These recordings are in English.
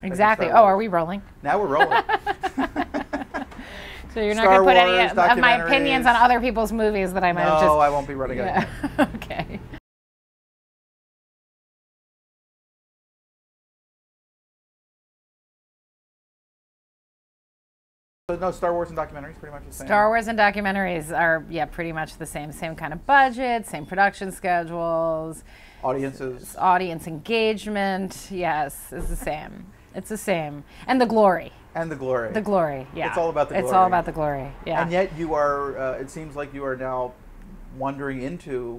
Exactly. Oh, are we rolling? Now we're rolling. So you're not going to put any of my opinions on other people's movies that I might have just... No, I won't be running it. Okay. So no, Star Wars and documentaries pretty much the same? Star Wars and documentaries are, yeah, pretty much the same. Same kind of budget, same production schedules. Audiences? Audience engagement, yes, it's the same. It's the same. And the glory. And the glory. The glory, yeah. It's all about the glory. It's all about the glory, yeah. And yet you are, it seems like you are now wandering into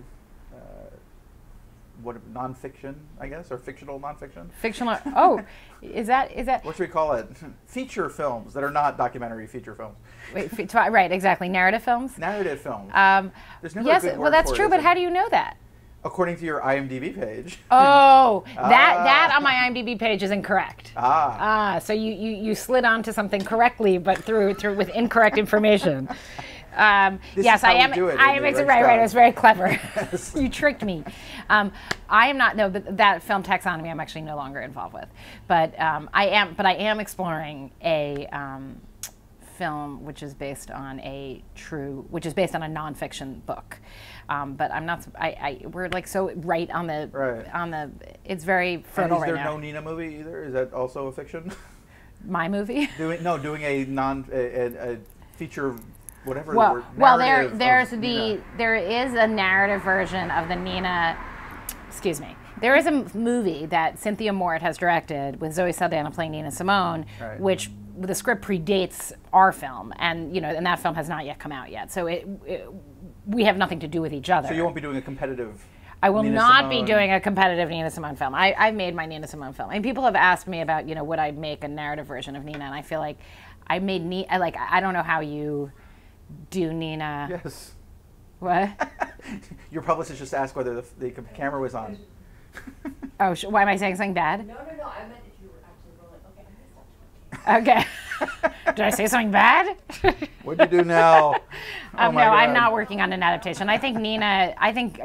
what, nonfiction, I guess, or fictional nonfiction? Fictional, oh, is that? What should we call it? Feature films that are not documentary feature films. Wait, right, exactly, narrative films? Narrative films. There's never a good word well, that's true, but how do you know that? According to your IMDb page. Oh, that on my IMDb page is incorrect. So you slid onto something correctly, but through with incorrect information. Yes, I am. Right. It was very clever. Yes. You tricked me. I am not. No, but that film Taxonomy, I'm actually no longer involved with. But I am exploring a film which is based on a nonfiction book. But I'm not. We're like so right on the. It's very fertile right now. Is there no Nina movie either? Is that also a fiction? My movie? Doing a feature. Whatever there is a narrative version of the Nina. Excuse me. There is a movie that Cynthia Mort has directed with Zoe Saldana playing Nina Simone, which the script predates our film, and and that film has not yet come out yet. So we have nothing to do with each other. So you won't be doing a competitive. I will not be doing a competitive Nina Simone film. I've made my Nina Simone film, and people have asked me about would I make a narrative version of Nina, and I feel like I made I don't know how you do Nina. Yes. What? Your publicist just asked whether the camera was on. Oh, why am I saying something bad? No. I meant if you were actually rolling. Okay, I'm going to stop talking. Okay. Did I say something bad? What'd you do now? Oh no, I'm not working on an adaptation. I think Nina. I think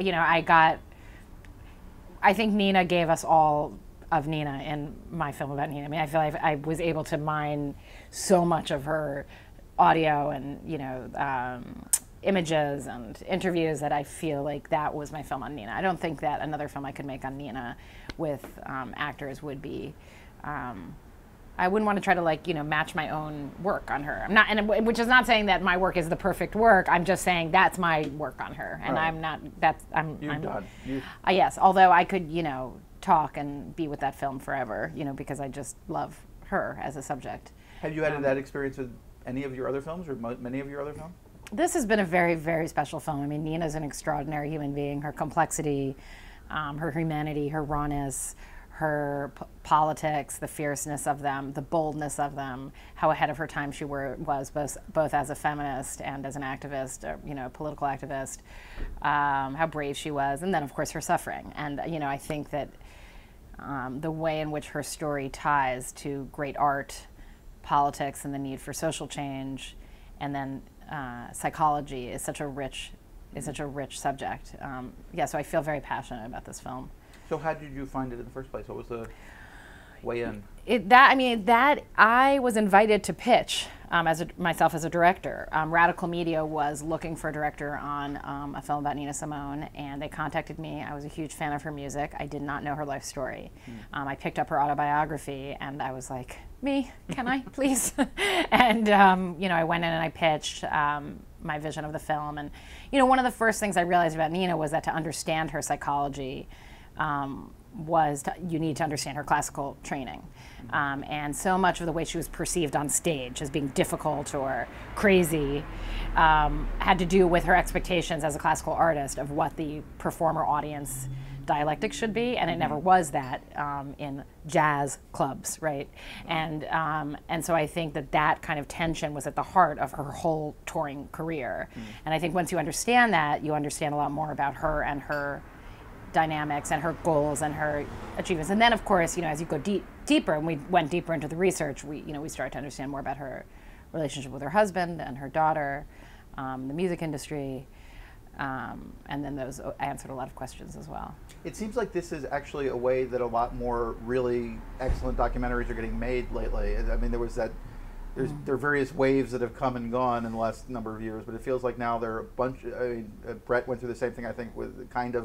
Nina gave us all of Nina in my film about Nina. I mean, I feel like I was able to mine so much of her audio and images and interviews that I feel like that was my film on Nina. I don't think that another film I could make on Nina with actors would be. I wouldn't want to try to match my own work on her. I'm not, and which is not saying that my work is the perfect work. I'm just saying that's my work on her, and I'm not. I'm done. Yes, although I could talk and be with that film forever, because I just love her as a subject. Have you had that experience with any of your other films or many of your other films? This has been a very, very special film. I mean, Nina's an extraordinary human being. Her complexity, her humanity, her rawness, her politics, the fierceness of them, the boldness of them, how ahead of her time she was both as a feminist and as an activist, a political activist, how brave she was, and then, of course, her suffering. And, I think that the way in which her story ties to great art, politics and the need for social change, and then psychology is such a rich subject. So I feel very passionate about this film. So how did you find it in the first place? What was the way in? I was invited to pitch myself as a director. Radical Media was looking for a director on a film about Nina Simone, and they contacted me. I was a huge fan of her music. I did not know her life story. I picked up her autobiography, and I was like, me, can I, please? And, I went in and I pitched my vision of the film. And, one of the first things I realized about Nina was that to understand her psychology, you need to understand her classical training. And so much of the way she was perceived on stage as being difficult or crazy had to do with her expectations as a classical artist of what the performer audience dialectic should be, and it never was that in jazz clubs, right? And so I think that kind of tension was at the heart of her whole touring career. And I think once you understand that, you understand a lot more about her and her dynamics and her goals and her achievements. And then, of course, as you go deeper, and we went deeper into the research, we started to understand more about her relationship with her husband and her daughter, the music industry, And then those answered a lot of questions as well. It seems like this is actually a way that a lot more really excellent documentaries are getting made lately. I mean, there are various waves that have come and gone in the last number of years, but it feels like now there are a bunch. I mean, Brett went through the same thing, I think, with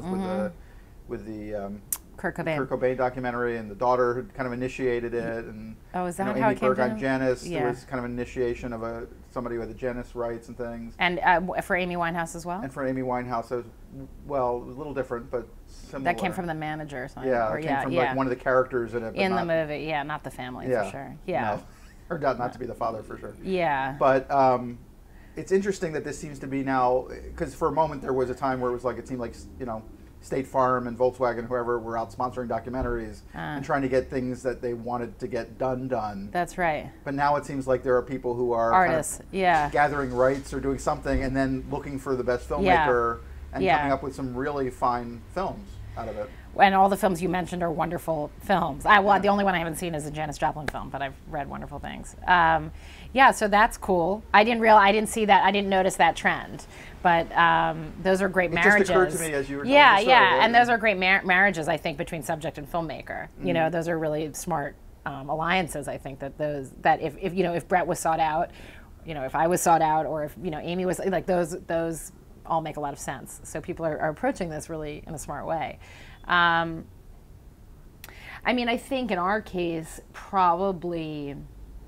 the Kurt Cobain. Kurt Cobain documentary, and the daughter who kind of initiated it, and oh, is that Amy how it came Berg to on him? Janice. Yeah. There was kind of an initiation of somebody with the Janice rights and things. And for Amy Winehouse as well? And for Amy Winehouse, it was, well, a little different, but similar. That came from the manager or something? Yeah, it came from like one of the characters in it. But in the movie, yeah, not the family for sure. Yeah. No. Or not to be the father for sure. Yeah. But it's interesting that this seems to be now, because for a moment there was a time where it was like, it seemed like, you know, State Farm and Volkswagen, whoever, were out sponsoring documentaries and trying to get things that they wanted to get done. That's right. But now it seems like there are people who are artists, kind of gathering rights or doing something and then looking for the best filmmaker and coming up with some really fine films out of it. And all the films you mentioned are wonderful films. The only one I haven't seen is a Janis Joplin film, but I've read wonderful things. Yeah, so that's cool. I didn't see that. I didn't notice that trend. But those are great marriages. It just occurred to me as you were telling the the story. Yeah, and those are great marriages, I think, between subject and filmmaker. You know, those are really smart alliances. I think that if Brett was sought out, you know, if I was sought out, or if Amy was, like, those all make a lot of sense. So people are approaching this really in a smart way. I mean, I think in our case, probably,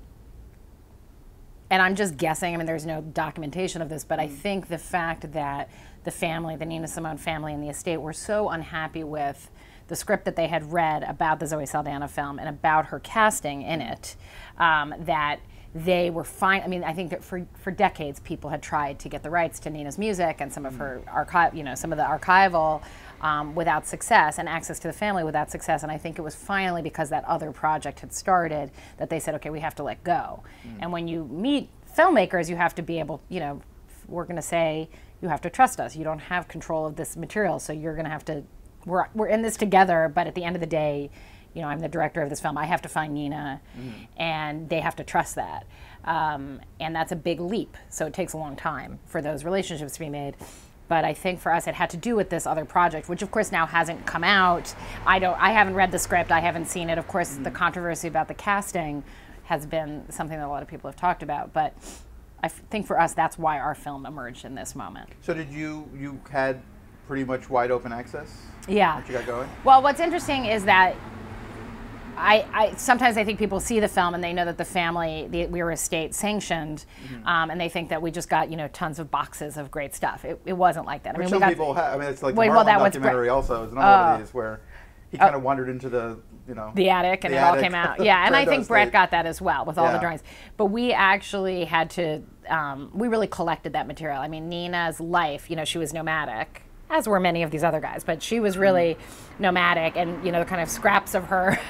and I'm just guessing, I mean, there's no documentation of this, but I think the fact that the family, the Nina Simone family and the estate, were so unhappy with the script that they had read about the Zoe Saldana film and about her casting in it, that they were fine. I mean, I think that for decades, people had tried to get the rights to Nina's music and some of her some of the archival without success, and access to the family without success. And I think it was finally because that other project had started that they said, okay, we have to let go. And when you meet filmmakers, you have to be able, we're going to say, you have to trust us. You don't have control of this material, so you're going to have to, we're in this together, but at the end of the day, I'm the director of this film. I have to find Nina, and they have to trust that. And that's a big leap. So it takes a long time for those relationships to be made. But I think for us, it had to do with this other project, which of course now hasn't come out. I haven't read the script. I haven't seen it. Of course, the controversy about the casting has been something that a lot of people have talked about. But I think for us, that's why our film emerged in this moment. So did you had pretty much wide open access? Yeah. Once you got going? Well, what's interesting is that sometimes I think people see the film and they know that the family, we were estate sanctioned, and they think that we just got tons of boxes of great stuff. It wasn't like that. Some people have. I mean, it's like the Marlon documentary also is another of these where he kind of wandered into the attic and it all came out. Yeah, and I think Brett got that as well with all the drawings. But we actually had to. We really collected that material. I mean, Nina's life. She was nomadic, as were many of these other guys, but she was really nomadic, and the kind of scraps of her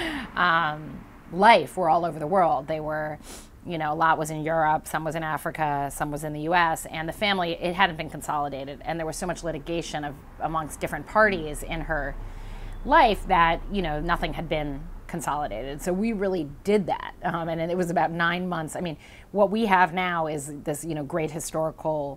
life were all over the world. They were, a lot was in Europe, some was in Africa, some was in the U.S., and the family, it hadn't been consolidated, and there was so much litigation amongst different parties in her life that, nothing had been consolidated. So we really did that, and it was about 9 months. I mean, what we have now is this, great historical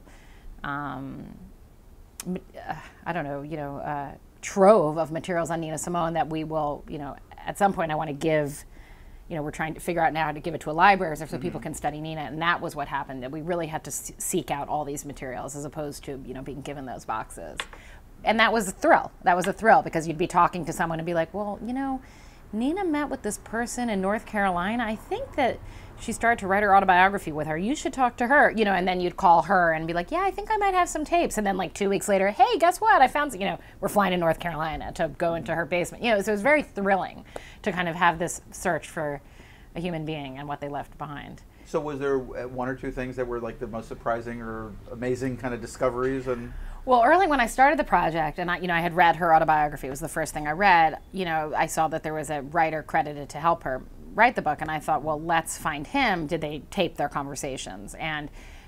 trove of materials on Nina Simone that we will, at some point I want to give, we're trying to figure out now how to give it to a library so people can study Nina. And that was what happened, that we really had to seek out all these materials as opposed to, being given those boxes. And that was a thrill. That was a thrill because you'd be talking to someone and be like, well, Nina met with this person in North Carolina. I think that she started to write her autobiography with her. You should talk to her, and then you'd call her and be like, yeah, I think I might have some tapes. And then like 2 weeks later, hey, guess what? I found, we're flying to North Carolina to go into her basement. So it was very thrilling to kind of have this search for a human being and what they left behind. So was there one or two things that were like the most surprising or amazing kind of discoveries? Well, early when I started the project, and I had read her autobiography, it was the first thing I read, I saw that there was a writer credited to help her write the book, and I thought, well, let's find him. Did they tape their conversations? And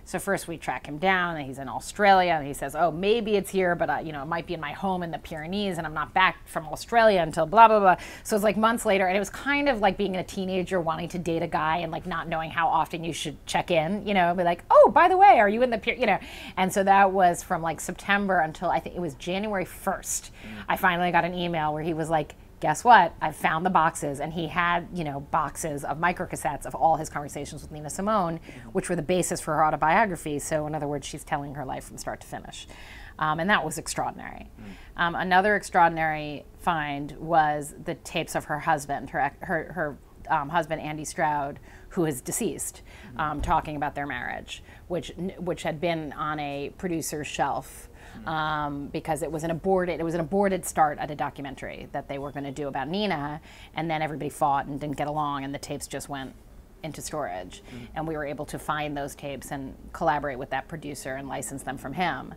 So first we track him down, and he's in Australia, and he says, oh, maybe it's here, but it might be in my home in the Pyrenees, and I'm not back from Australia until blah, blah, blah. So it's like months later, and it was kind of like being a teenager wanting to date a guy and like not knowing how often you should check in, be like, oh, by the way, are you in the And so that was from like September until I think it was January 1st. I finally got an email where he was like, guess what? I found the boxes, and he had, boxes of microcassettes of all his conversations with Nina Simone, which were the basis for her autobiography. So in other words, she's telling her life from start to finish. And that was extraordinary. Another extraordinary find was the tapes of her husband, her husband, Andy Stroud, who is deceased, talking about their marriage, which had been on a producer's shelf. Because it was an aborted start at a documentary that they were going to do about Nina, and then everybody fought and didn't get along, and the tapes just went into storage. And we were able to find those tapes and collaborate with that producer and license them from him.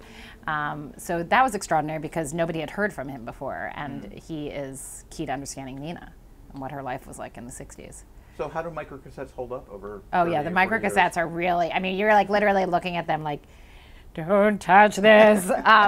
So that was extraordinary because nobody had heard from him before, and he is key to understanding Nina and what her life was like in the 60s. So how do microcassettes hold up over? Oh yeah, the microcassettes are really, you're like literally looking at them like, don't touch this.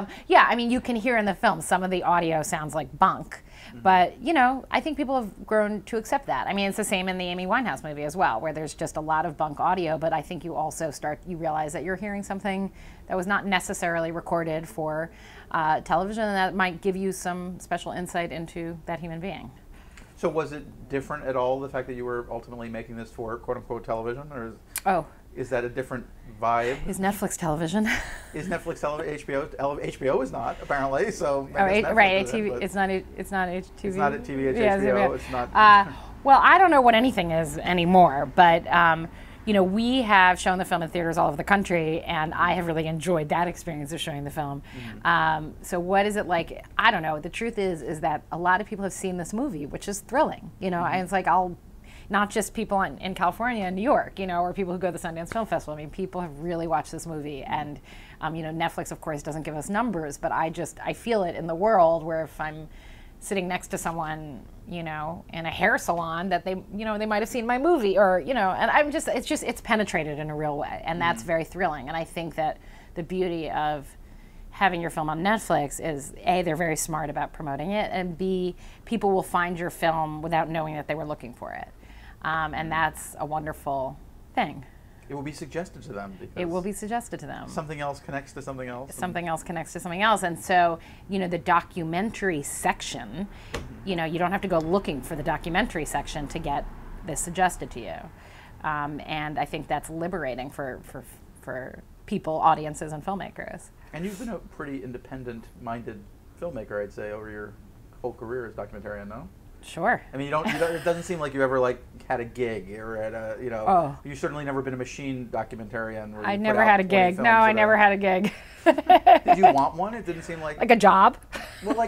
You can hear in the film some of the audio sounds like bunk, but I think people have grown to accept that. It's the same in the Amy Winehouse movie as well, where there's just a lot of bunk audio, but I think you also you realize that you're hearing something that was not necessarily recorded for television, and that might give you some special insight into that human being. So was it different at all, the fact that you were ultimately making this for quote-unquote television, or is that a different vibe? Is Netflix television? Is Netflix television? HBO is not, apparently. So right. It's not HTV. It's not at TV. HBO. It's not. Well, I don't know what anything is anymore, but we have shown the film in theaters all over the country, and I have really enjoyed that experience of showing the film. So what is it like? I don't know. The truth is that a lot of people have seen this movie, which is thrilling. And it's like not just people in California and New York, or people who go to the Sundance Film Festival. People have really watched this movie, and Netflix, of course, doesn't give us numbers, but I feel it in the world where if I'm sitting next to someone, in a hair salon that they might have seen my movie, or and it's penetrated in a real way, and that's very thrilling. And I think that the beauty of having your film on Netflix is A, they're very smart about promoting it, and B, people will find your film without knowing that they were looking for it. And that's a wonderful thing. It will be suggested to them. It will be suggested to them. Something else connects to something else. Something else connects to something else. And so, the documentary section, you don't have to go looking for the documentary section to get this suggested to you. And I think that's liberating for people, audiences, and filmmakers. And you've been a pretty independent-minded filmmaker, I'd say, over your whole career as documentarian, no? Sure. It doesn't seem like you ever had a gig or at a, You've certainly never been a machine documentarian. I never had a gig. No, I never had a gig. Did you want one? It didn't seem like a job. Well,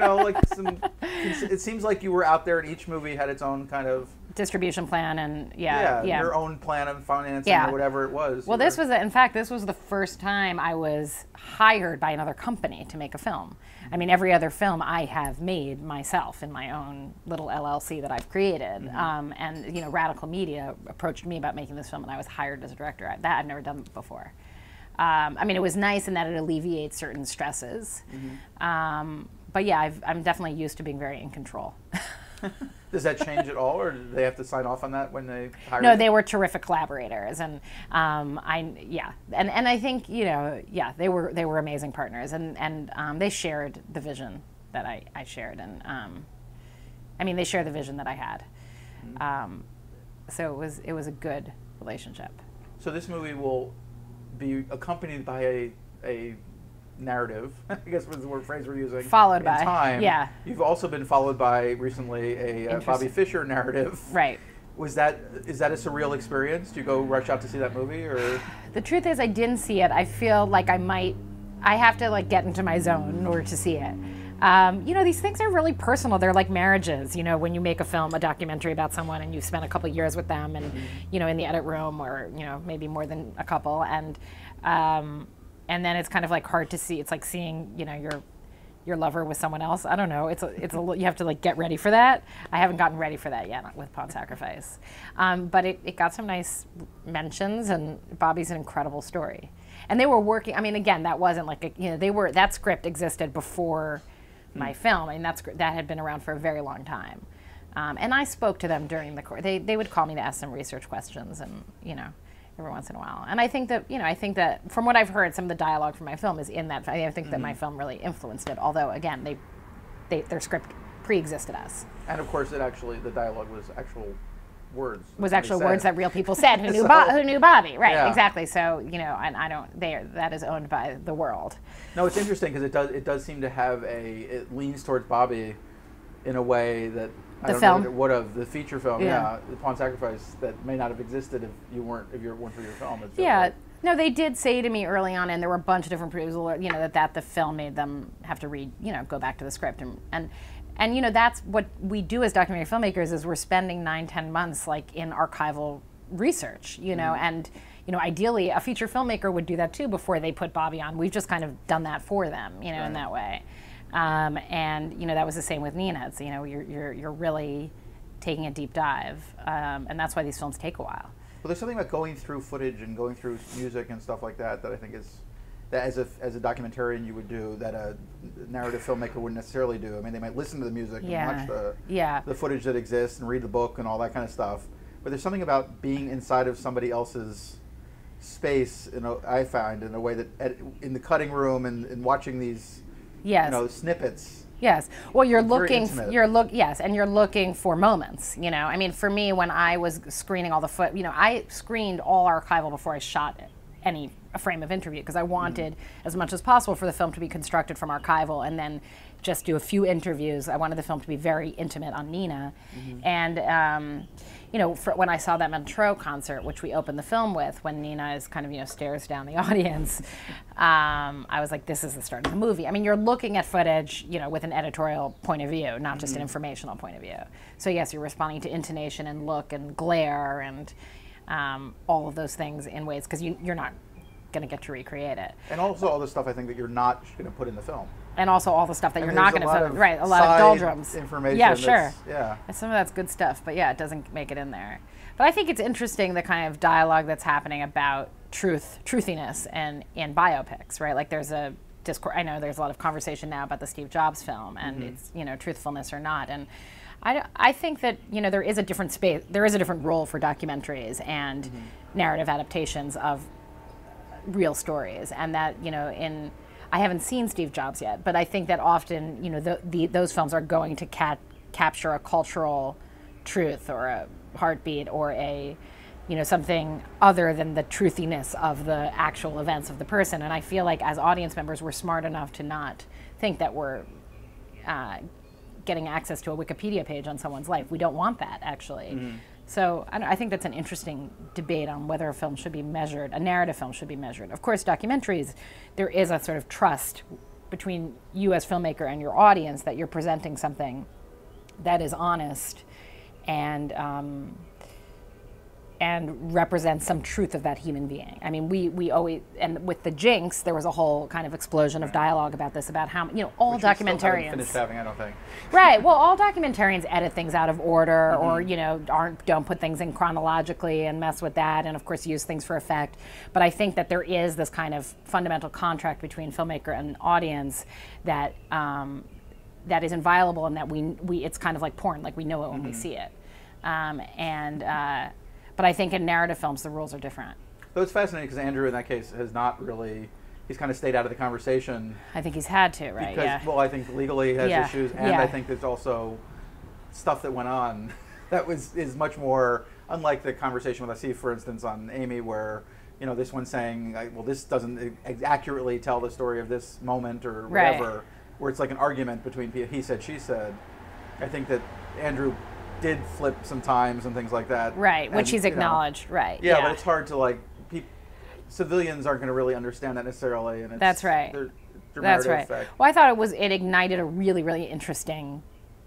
it seems like you were out there, and each movie had its own kind of distribution plan, and your own plan of financing or whatever it was. Well, this was the first time I was hired by another company to make a film. Every other film I have made myself in my own little LLC that I've created. And Radical Media approached me about making this film, and I was hired as a director. That I've never done before. It was nice in that it alleviates certain stresses. But yeah, I'm definitely used to being very in control. Does that change at all, or do they have to sign off on that when they hire you? No, they were terrific collaborators, and I think they were amazing partners, and they shared the vision that I shared, and they shared the vision that I had, so it was a good relationship. So this movie will be accompanied by a narrative, I guess was the phrase we're using. Followed by time. Yeah. You've also been followed by recently a Bobby Fischer narrative. Right. Is that a surreal experience? Do you go rush out to see that movie, or? The truth is, I didn't see it. I feel like I have to get into my zone in order to see it. These things are really personal. They're like marriages. When you make a film, a documentary about someone, and you've spent a couple years with them, and in the edit room, or maybe more than a couple, and then it's kind of hard to see. It's like seeing your lover with someone else. I don't know. You have to like get ready for that. I haven't gotten ready for that yet with Pawn Sacrifice, but it got some nice mentions, and Bobby's an incredible story. And they were working. I mean, again, that wasn't like that script existed before my film, and that had been around for a very long time. And I spoke to them during the course. They would call me to ask some research questions, and every once in a while. And I think that from what I've heard, some of the dialogue from my film is in that. I think that my film really influenced it. Although again, their script pre-existed us. And of course, the dialogue was actual words. Was actual words that real people said who knew who knew Bobby, right? Yeah. Exactly. So and I don't. That is owned by the world. No, it's interesting because it does seem to have it leans towards Bobby in a way that I don't know that it would have. The feature film, the Pawn Sacrifice, that may not have existed if it weren't for your film. Yeah. No, they did say to me early on, and there were a bunch of different producers, that the film made them have to read, go back to the script, and that's what we do as documentary filmmakers is we're spending 9-10 months like in archival research, and ideally a feature filmmaker would do that too before they put Bobby on. We've just kind of done that for them, in that way. And that was the same with Nina. It's, you're really taking a deep dive, and that's why these films take a while. Well, there's something about going through footage and going through music and stuff like that I think is that as a documentarian you would do that a narrative filmmaker wouldn't necessarily do. I mean, they might listen to the music and watch the footage that exists and read the book and all that kind of stuff. But there's something about being inside of somebody else's space, I find, in a way that in the cutting room and watching these snippets. Yes. Well, you're looking for moments, I mean, for me, when I was screening all the I screened all archival before I shot a frame of interview because I wanted as much as possible for the film to be constructed from archival and then just do a few interviews. I wanted the film to be very intimate on Nina. And when I saw that Montreux concert, which we opened the film with, when Nina is kind of, stares down the audience, I was like, this is the start of the movie. I mean, you're looking at footage, with an editorial point of view, not just an informational point of view. So yes, you're responding to intonation and look and glare and all of those things in ways, because you're not going to get to recreate it. And also all the stuff I think that you're not going to put in the film. And also all the stuff that you're not going to film. Right, a lot of doldrums. Information. Yeah, sure. Yeah. And some of that's good stuff, but yeah, it doesn't make it in there. But I think it's interesting the kind of dialogue that's happening about truthiness and in biopics, right? Like there's a discourse. I know there's a lot of conversation now about the Steve Jobs film and it's truthfulness or not. And I think that there is a different space. There is a different role for documentaries and narrative adaptations of real stories, and that I haven't seen Steve Jobs yet, but I think that often those films are going to capture a cultural truth or a heartbeat or a something other than the truthiness of the actual events of the person. And I feel like as audience members we're smart enough to not think that we're getting access to a Wikipedia page on someone's life. We don't want that, actually. So I think that's an interesting debate on whether a film should be measured, a narrative film should be measured. Of course, documentaries, there is a sort of trust between you as filmmaker and your audience that you're presenting something that is honest and represents some truth of that human being. I mean, we always, and with the Jinx, there was a whole kind of explosion of dialogue about this, about how, all which documentarians. We still haven't finished having, I don't think. Right. Well, all documentarians edit things out of order, or don't put things in chronologically and mess with that, and of course use things for effect. But I think that there is this kind of fundamental contract between filmmaker and audience that that is inviolable, and that we it's kind of like porn, like we know it when we see it, But I think in narrative films, the rules are different. So it's fascinating because Andrew, in that case, has not really, he's kind of stayed out of the conversation. I think he's had to, right? Because, well, I think legally he has issues, and I think there's also stuff that went on that is much more, unlike the conversation with Asif, for instance, on Amy, where, this one's saying, well, this doesn't accurately tell the story of this moment or whatever, where it's like an argument between he said, she said. I think that Andrew did flip sometimes and things like that. Right, which he's acknowledged, right. Yeah, but it's hard to, civilians aren't going to really understand that necessarily. And it's, that's right. That's right. Effect. Well, I thought it ignited a really, really interesting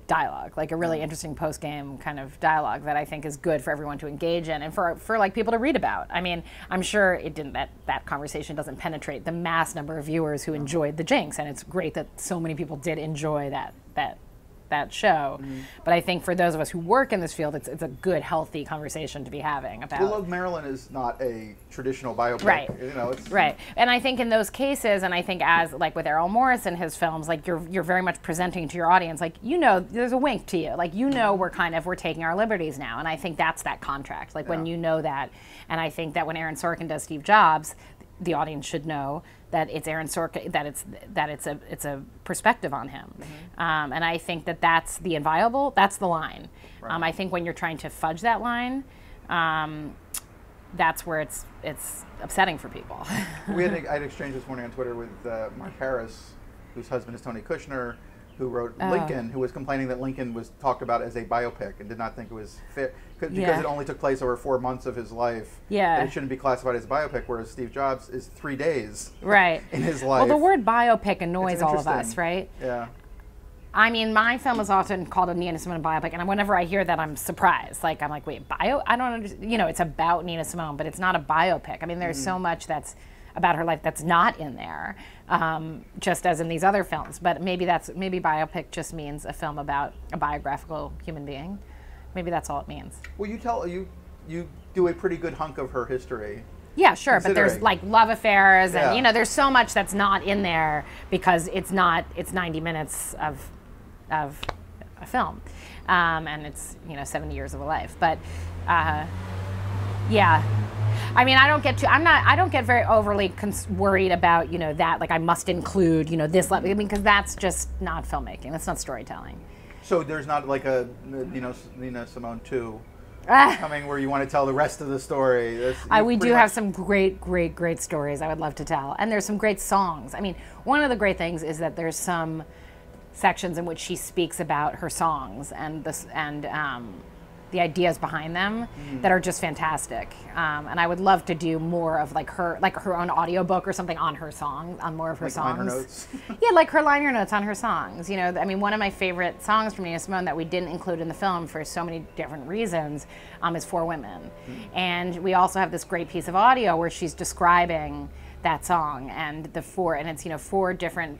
dialogue, like a really interesting post-game kind of dialogue that I think is good for everyone to engage in and for like people to read about. I mean, I'm sure it didn't that conversation doesn't penetrate the mass number of viewers who enjoyed the Jinx, and it's great that so many people did enjoy that show. But I think for those of us who work in this field, it's a good, healthy conversation to be having about. Well, Love Marilyn is not a traditional biopic. Right. You know, it's right. And I think in those cases, and I think as like with Errol Morris and his films, like you're very much presenting to your audience, like, you know, there's a wink to you, like, you know, we're taking our liberties now, and I think that's that contract, like when you know that. And I think that when Aaron Sorkin does Steve Jobs, the audience should know that it's Aaron Sorkin, that it's a perspective on him, and I think that's the inviolable. That's the line. Right. I think when you're trying to fudge that line, that's where it's upsetting for people. I had exchanged this morning on Twitter with Mark Harris, whose husband is Tony Kushner, who wrote Lincoln, who was complaining that Lincoln was talked about as a biopic and did not think it was fair because it only took place over 4 months of his life. Yeah, it shouldn't be classified as a biopic, whereas Steve Jobs is 3 days. Right. In his life. Well, the word biopic annoys all of us, right? Yeah. I mean, my film is often called a Nina Simone biopic, and whenever I hear that, I'm surprised. Like, I'm like, wait, bio? I don't understand. You know, it's about Nina Simone, but it's not a biopic. I mean, there's so much that's about her life that's not in there, just as in these other films. But maybe biopic just means a film about a biographical human being. Maybe that's all it means. Well, you do a pretty good hunk of her history. Yeah, sure, but there's like love affairs, and you know, there's so much that's not in there because it's 90 minutes of a film, and it's, you know, 70 years of a life. But yeah. I mean, I don't get very overly worried about, you know, that, like, I must include, you know, this, I mean, because that's just not filmmaking. That's not storytelling. So there's not like a, you know, Nina Simone 2 coming where you want to tell the rest of the story. We do have some great stories I would love to tell. And there's some great songs. I mean, one of the great things is that there's some sections in which she speaks about her songs and the ideas behind them that are just fantastic, and I would love to do more of like her own audiobook or something on her songs, on more of her songs. Liner notes. Yeah, like her liner notes on her songs. You know, I mean, one of my favorite songs from Nina Simone that we didn't include in the film for so many different reasons is "For Women," and we also have this great piece of audio where she's describing that song and it's, you know, 4 different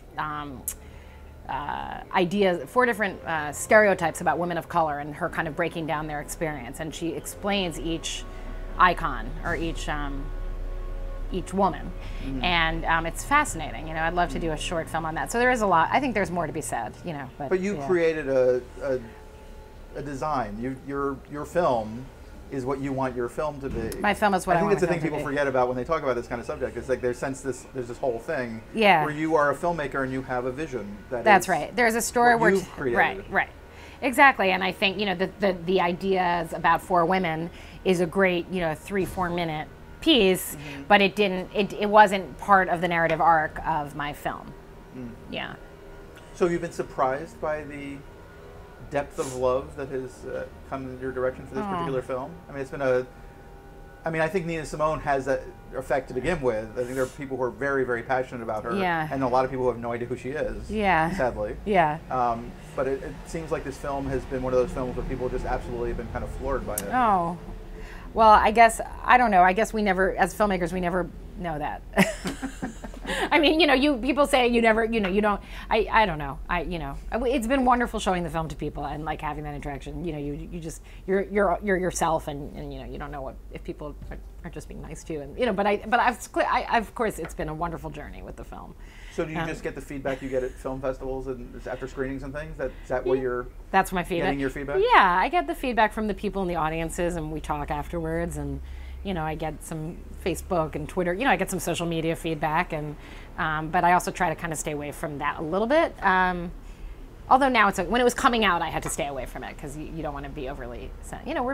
ideas, 4 different stereotypes about women of color and her kind of breaking down their experience, and she explains each icon or each woman, and it's fascinating. You know, I'd love to do a short film on that. So there is a lot. I think there's more to be said. You know, but you created a design. Your film is what you want your film to be. My film is what I want. I think it's the thing people forget about when they talk about this kind of subject. It's like there's this whole thing where you are a filmmaker and you have a vision. That's right. There's a story where you've created. Right. Exactly. And I think, you know, the ideas about 4 women is a great, you know, 3-4 minute piece, but it wasn't part of the narrative arc of my film. Yeah. So you've been surprised by the depth of love that has come in your direction for this particular film? I mean, it's been I think Nina Simone has that effect to begin with. I think there are people who are very, very passionate about her, and a lot of people who have no idea who she is, sadly. Yeah. But it seems like this film has been one of those films where people just absolutely have been kind of floored by it. Oh. Well, I guess, I don't know. I guess we never, as filmmakers, we never know that. I mean, you know, people say you never, you know, you don't. I don't know. You know, it's been wonderful showing the film to people and like having that interaction. You know, you just you're yourself, and you know, you don't know if people are just being nice to you, and you know. But of course, it's been a wonderful journey with the film. So do you just get the feedback you get at film festivals and after screenings and things? Is that where you're? That's my feedback. Getting your feedback? Yeah, I get the feedback from the people in the audiences, and we talk afterwards, and you know, I get some Facebook and Twitter. You know, I get some social media feedback, and but I also try to kind of stay away from that a little bit. Although now when it was coming out, I had to stay away from it because you don't want to be overly. You know,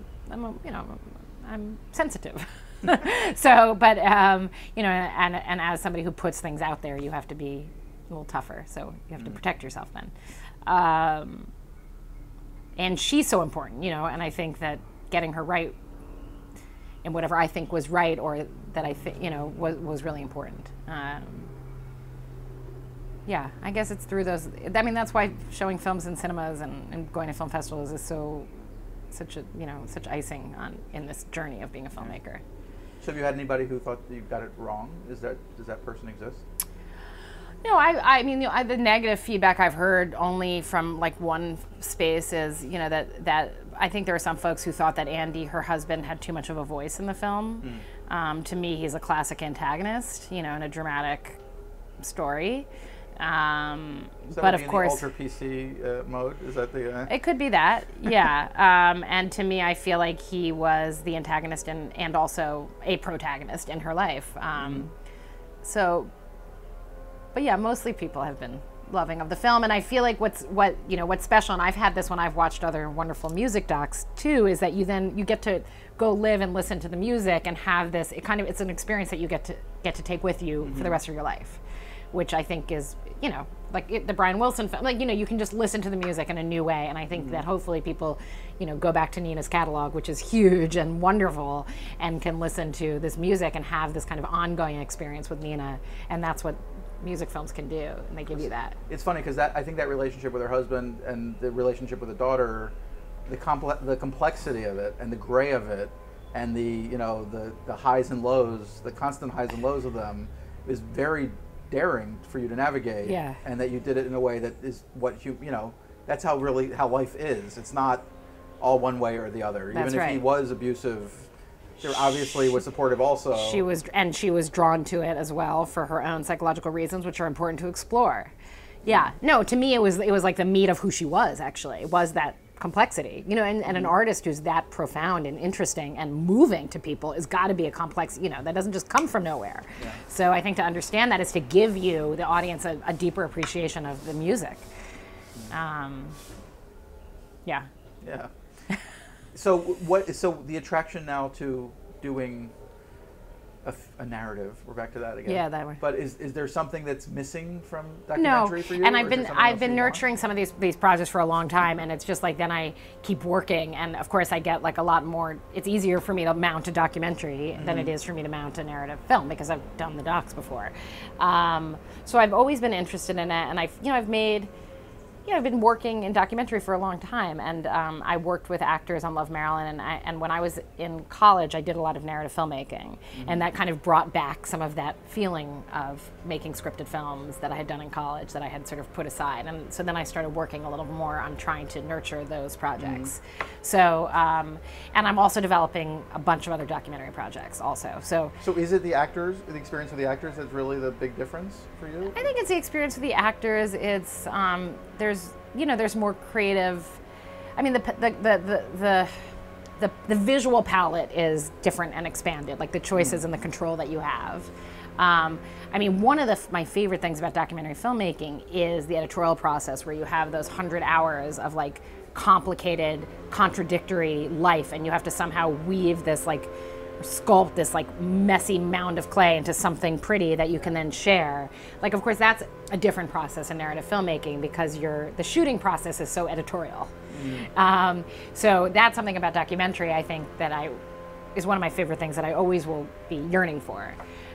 I'm sensitive. So, but you know, and as somebody who puts things out there, you have to be a little tougher. So you have to protect yourself then. And she's so important, you know, and I think that getting her right in whatever I think was right or that I think, you know, was really important. yeah, I guess it's through those. I mean, that's why showing films in cinemas and going to film festivals is such icing in this journey of being a filmmaker. So have you had anybody who thought that you got it wrong? Does that person exist? No, I mean, the negative feedback I've heard only from like one space is, that I think there are some folks who thought that Andy, her husband, had too much of a voice in the film. To me, he's a classic antagonist, in a dramatic story. But of course, ultra PC mode, is that the? It could be that, yeah. And to me, I feel like he was the antagonist and also a protagonist in her life. But yeah, mostly people have been loving of the film, and I feel like what's special, and I've had this when I've watched other wonderful music docs too, is that you get to go live and listen to the music and have this. It's an experience that you get to take with you for the rest of your life, which I think is the Brian Wilson film. You can just listen to the music in a new way, and I think that hopefully people go back to Nina's catalog, which is huge and wonderful, and can listen to this music and have this kind of ongoing experience with Nina, and that's what music films can do, and they give you that. It's funny because I think that relationship with her husband and the relationship with the daughter, the complexity of it and the gray of it, and the highs and lows, the constant highs and lows of them, is very daring for you to navigate. Yeah. And that you did it in a way that is what that's how life is. It's not all one way or the other. That's Even if he was abusive, there obviously was supportive also. She was drawn to it as well for her own psychological reasons, which are important to explore. Yeah. No, to me it was like the meat of who she was, actually. It was that complexity. And an artist who's that profound and interesting and moving to people has got to be a complex, that doesn't just come from nowhere. Yeah. So I think to understand that is to give you, the audience, a deeper appreciation of the music. Yeah. Yeah. So the attraction now to doing a narrative, we're back to that again. Yeah, that way. But is there something that's missing from documentary for you? And I've been nurturing some of these projects for a long time, and it's just like then I keep working, and of course I get like a lot more. It's easier for me to mount a documentary than it is for me to mount a narrative film because I've done the docs before. So I've always been interested in it, and I've been working in documentary for a long time, and I worked with actors on Love, Marilyn, and when I was in college, I did a lot of narrative filmmaking, and that kind of brought back some of that feeling of making scripted films that I had done in college that I had sort of put aside, and so then I started working a little more on trying to nurture those projects. So, and I'm also developing a bunch of other documentary projects also. So is it the experience with the actors that's really the big difference for you? I think it's the experience with the actors. It's there's more creative. I mean, the visual palette is different and expanded, like the choices and the control that you have. I mean, one of my favorite things about documentary filmmaking is the editorial process, where you have those 100 hours of like complicated, contradictory life, and you have to somehow weave this sculpt this messy mound of clay into something pretty that you can then share. Like, of course, that's a different process in narrative filmmaking because the shooting process is so editorial. So that's something about documentary I think that is one of my favorite things that I always will be yearning for.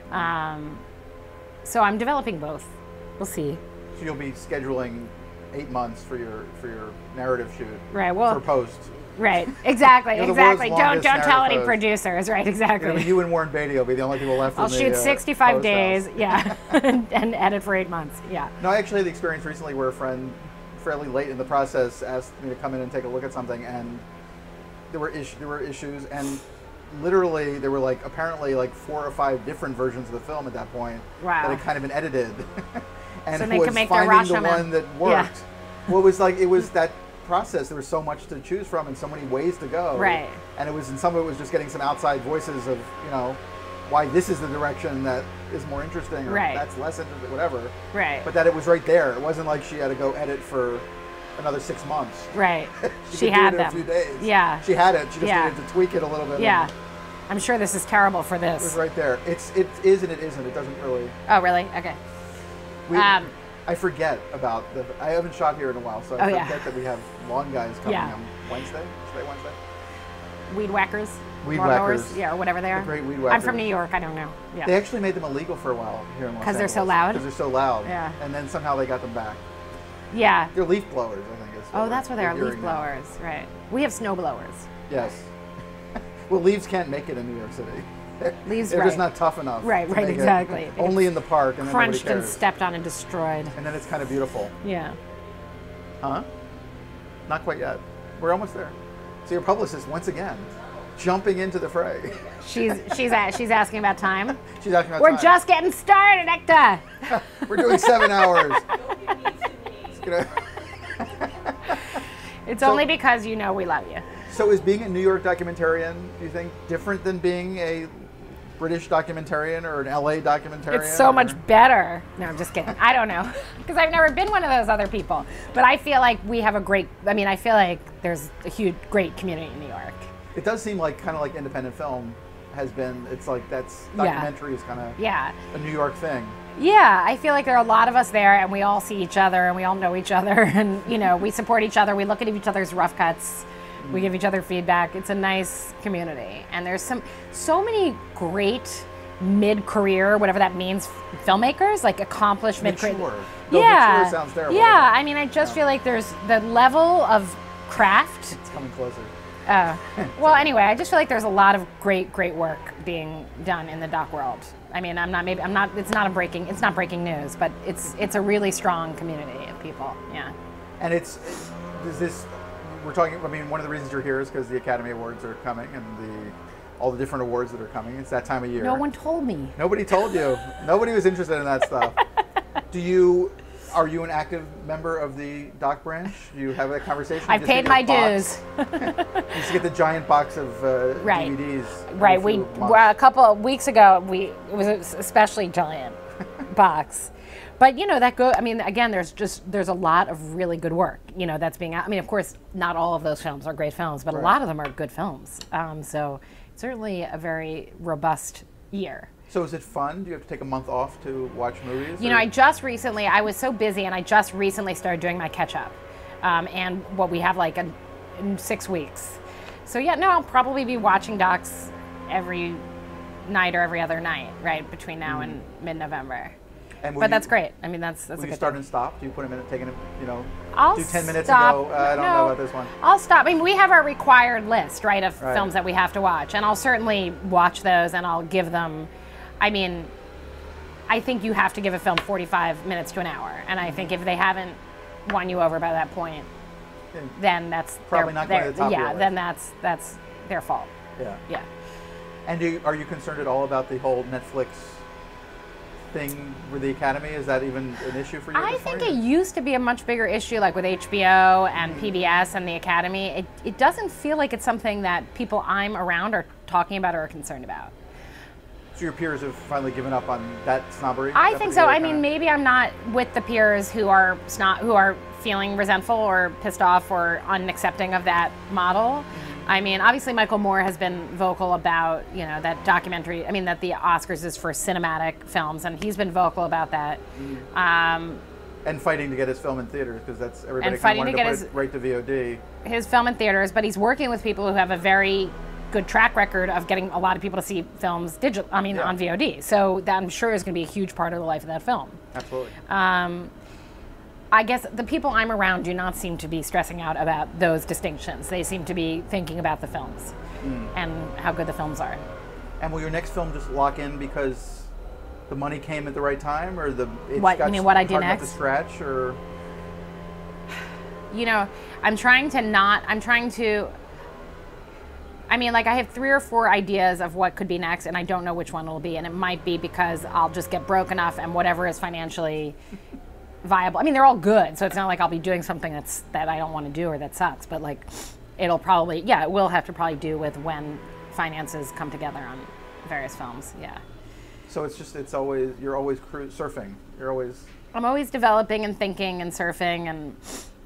So I'm developing both. We'll see. So you'll be scheduling 8 months for your narrative shoot. Right. Well, for post. Right, exactly. Don't tell any post. Producers, right, exactly. You and Warren Beatty will be the only people left. I'll shoot 65 days, yeah, and edit for 8 months, yeah. No, I actually had the experience recently where a friend, fairly late in the process, asked me to come in and take a look at something, and there were issues, and literally there were apparently 4 or 5 different versions of the film at that point that had kind of been edited, and so it was finding the one that worked. Yeah. Well, it was that process. There was so much to choose from and so many ways to go. Right. And some of it was just getting some outside voices of, why this is the direction that is more interesting, or that's less interesting, whatever. Right. But that it was right there. It wasn't like she had to go edit for another 6 months. Right. she had do it in a few days. Yeah. She had it. She just needed to tweak it a little bit. Yeah. I'm sure this is terrible for this. It was right there. It is and it isn't. It doesn't really. Oh, really? Okay. I forget about I haven't shot here in a while, so I forget that we have lawn guys coming on Wednesday. Today Wednesday? weed whackers. Weed lawnmowers, whackers. yeah, or whatever they are. The great weed I'm whackers. from New York. I don't know. Yeah. They actually made them illegal for a while here in Los Angeles. Because they're so loud? Because they're so loud. Yeah. And then somehow they got them back. Yeah. They're leaf blowers, I think. Oh, that's what they are, we're leaf hearing now. blowers. Right. We have snow blowers. Yes. Well, leaves can't make it in New York City. Leaves, They're right. just not tough enough. Right, to right, make it. exactly. Only in the park, and then nobody Crunched and cares. stepped on and destroyed. And then it's kind of beautiful. Yeah. Huh? Not quite yet. We're almost there. So your publicist, once again, jumping into the fray. She's asking about time. She's asking about We're time. just getting started, Ekta. We're doing 7 hours. It's gonna- It's So- only because you know we love you. So is being a New York documentarian, do you think, different than being a British documentarian or an LA documentarian? It's so or- much better. No, I'm just kidding. I don't know. Because I've never been one of those other people. But I feel like we have I feel like there's a huge, great community in New York. It does seem like kind of like independent film has been, it's like documentary is kind of Yeah. a New York thing. Yeah, I feel like there are a lot of us there and we all see each other and we all know each other and, we support each other. We look at each other's rough cuts. We give each other feedback. It's a nice community. And there's so many great mid-career, whatever that means, filmmakers, like accomplished mid-career. Mature. No, Yeah. mature sounds terrible. Yeah, I mean, I just feel like there's the level of craft. It's coming closer. Well, anyway, I just feel like there's a lot of great work being done in the doc world. I mean, it's not breaking news, but it's a really strong community of people. Yeah. And we're talking, I mean, one of the reasons you're here is because the Academy Awards are coming and all the different awards that are coming. It's that time of year. No one told me. Nobody told you. Nobody was interested in that stuff. Are you an active member of the doc branch? Do you have that conversation? I've paid my dues. You used to get the giant box of Right. DVDs. Right. A couple of weeks ago, it was an especially giant box. But again, there's a lot of really good work, that's being out. I mean, of course, not all of those films are great films, but a lot of them are good films. So it's certainly a very robust year. So is it fun? Do you have to take a month off to watch movies? I was so busy and I just recently started doing my catch up. And what we have in 6 weeks. So I'll probably be watching docs every night or every other night, right, between now and mid-November. But that's great. I mean, that's a will good you start thing. and stop? Do you put them in, I'll do 10 minutes stop. and go, I don't know about this one? I'll stop. I mean, we have our required list, right, of Right. films that we have to watch. And I'll certainly watch those and I'll give them, I think you have to give a film 45 minutes to an hour. And I think if they haven't won you over by that point, then that's Probably not going to the top of your list. then that's their fault. Yeah. Yeah. And are you concerned at all about the whole Netflix thing with the Academy? Is that even an issue for you? I think it used to be a much bigger issue, like with HBO and PBS and the Academy. It doesn't feel like it's something that people I'm around are talking about or are concerned about. So your peers have finally given up on that snobbery? I That think so. particular I mean, maybe I'm not with the peers who are feeling resentful or pissed off or unaccepting of that model. I mean, obviously Michael Moore has been vocal about, that documentary, that the Oscars is for cinematic films, and he's been vocal about that. And fighting to get his film in theaters, because that's everybody And kind fighting of to wanted get to put it right to VOD. His film in theaters, but he's working with people who have a very good track record of getting a lot of people to see films on VOD. So that I'm sure is going to be a huge part of the life of that film. Absolutely. I guess the people I'm around do not seem to be stressing out about those distinctions. They seem to be thinking about the films and how good the films are. And will your next film just lock in because the money came at the right time, or what I do hard enough next? to scratch, or? I have 3 or 4 ideas of what could be next, and I don't know which one it'll be. And it might be because I'll just get broke enough, and whatever is financially viable. I mean, they're all good, so it's not like I'll be doing something that I don't want to do or that sucks. But it'll probably, it will have to probably do with when finances come together on various films. Yeah. So you're always surfing. I'm always developing and thinking and surfing, and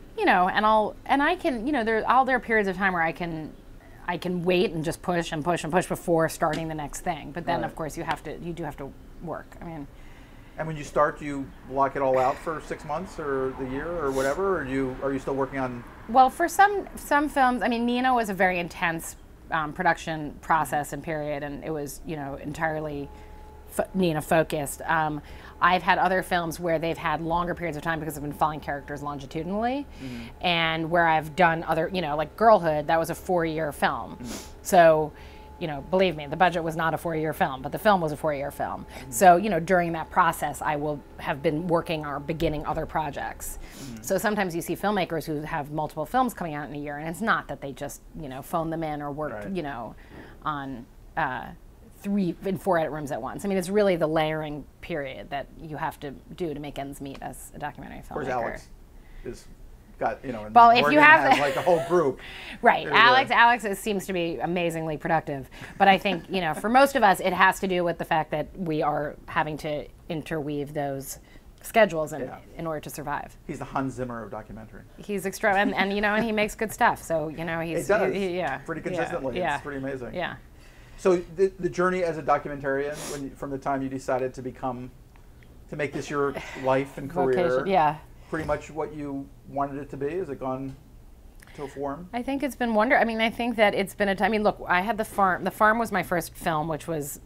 there are periods of time where I can wait and just push and push and push before starting the next thing. But then, Right. of course, you do have to work. I mean, And when you start, do you lock it all out for 6 months or the year or whatever, or are you still working on? well, for some films, Nino was a very intense production process and period, and it was, you know, entirely Nina focused. I've had other films where they've had longer periods of time because I've been following characters longitudinally, and where I've done other, you know, like Girlhood, that was a 4-year film. So, you know, believe me, the budget was not a 4-year film, but the film was a 4-year film. So, you know, during that process, I will have been working or beginning other projects. So sometimes you see filmmakers who have multiple films coming out in a year, and it's not that they just, you know, phone them in or worked, you know, on 3 and 4 edit rooms at once. I mean, it's really the layering period that you have to do to make ends meet as a documentary filmmaker. Of course, Alex is got, you know, and well, if Morgan you have has like a whole group. Right, Alex seems to be amazingly productive, but I think, you know, for most of us, it has to do with the fact that we are having to interweave those schedules in order to survive. He's the Hans Zimmer of documentary. He's extra, and you know, and he makes good stuff. So, you know, he's pretty consistently. Yeah. It's pretty amazing. Yeah. So the journey as a documentarian, from the time you decided to make this your life and career, pretty much what you wanted it to be? Has it gone to form? I think it's been wonderful. I mean, I think that it's been a time. I mean, look, I had The Farm. The Farm was my first film, which was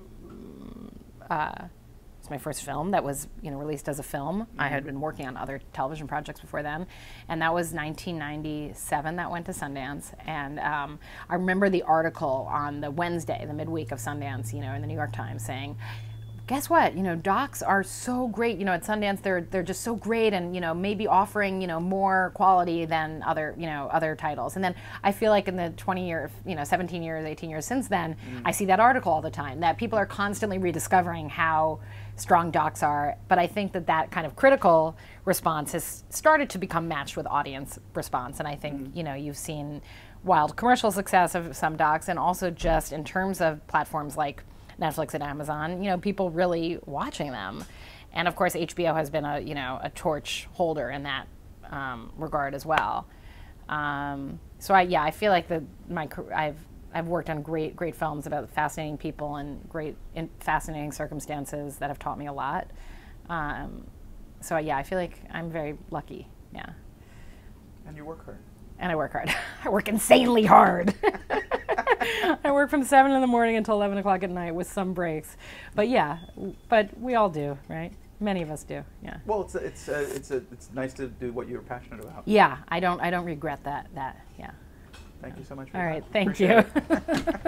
my first film that was, you know, released as a film. I had been working on other television projects before then, and that was 1997. That went to Sundance, and I remember the article on the Wednesday, the midweek of Sundance, you know, in the New York Times saying, guess what? You know, docs are so great. You know, at Sundance, they're just so great, and you know, maybe offering, you know, more quality than other, you know, other titles. And then I feel like in the 20 years, you know, 17 years, 18 years since then, I see that article all the time. That people are constantly rediscovering how strong docs are. But I think that kind of critical response has started to become matched with audience response. And I think you know, you've seen wild commercial success of some docs, and also just in terms of platforms like Netflix and Amazon, you know, people really watching them. And of course, HBO has been a, you know, a torch holder in that regard as well. So I feel like I've worked on great films about fascinating people and fascinating circumstances that have taught me a lot. So I feel like I'm very lucky. Yeah. And you work hard. And I work hard. I work insanely hard. I work from 7 in the morning until 11 o'clock at night with some breaks. But but we all do, right? Many of us do. Yeah. Well, it's nice to do what you're passionate about. Yeah, I don't regret that. Yeah. Thank you so much for all that. right, thank Appreciate you. it.